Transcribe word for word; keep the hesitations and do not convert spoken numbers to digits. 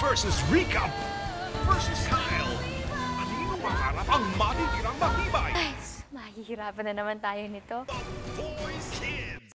versus Rika versus Kyle. Kanino maharap ang matitirang matibay? Ay, mahihirapan na naman tayo nito. The Voice Kids.